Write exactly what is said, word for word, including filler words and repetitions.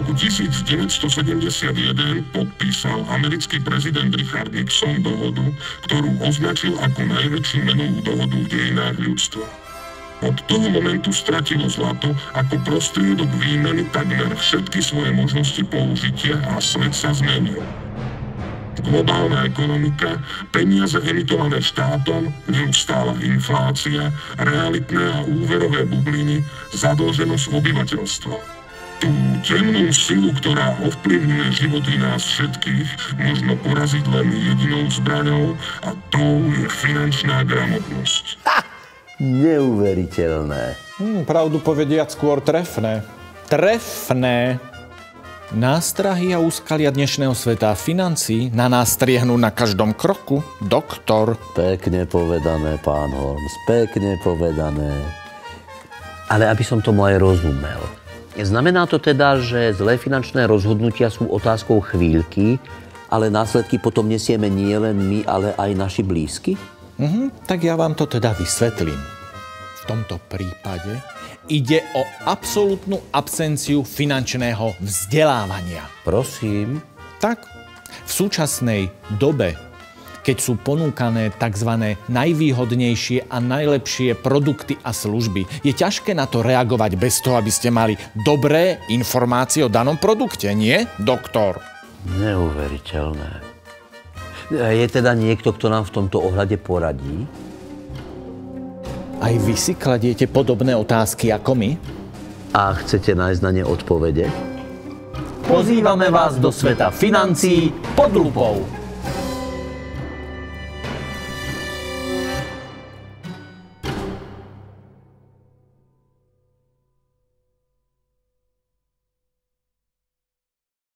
roku devätnásťstosedemdesiatjeden podpísal americký prezident Richard Nixon dohodu, ktorú označil ako najväčšiu menovú dohodu v dejinách ľudstva. Od toho momentu stratilo zlato ako prostriedok výmeny takmer všetky svoje možnosti použitia a svet sa zmenil. Globálna ekonomika, peniaze emitované štátom, neustála inflácia, realitné a úverové bubliny, zadlženosť obyvateľstva. Tú temnú silu, ktorá ovplyvňuje životy nás všetkých, možno poraziť len jedinou zbraňou a tou je finančná gramotnosť. Ha! Neuveriteľné. Hmm, pravdu povediac skôr trefné. Trefné. Nástrahy a úskalia dnešného sveta financií na nás striehnú na každom kroku, doktor. Pekne povedané, pán Holmes, pekne povedané. Ale aby som tomu aj rozumel. Znamená to teda, že zlé finančné rozhodnutia sú otázkou chvíľky, ale následky potom nesieme nie len my, ale aj naši blízky? Mhm, tak ja vám to teda vysvetlím. V tomto prípade ide o absolútnu absenciu finančného vzdelávania. Prosím? Tak, v súčasnej dobe, keď sú ponúkané tzv. Najvýhodnejšie a najlepšie produkty a služby, je ťažké na to reagovať bez toho, aby ste mali dobré informácie o danom produkte, nie, doktor? Neuveriteľné. Je teda niekto, kto nám v tomto ohľade poradí? Aj vy si kladiete podobné otázky ako my? A chcete nájsť na ne odpovede? Pozývame vás do sveta financií pod lupou.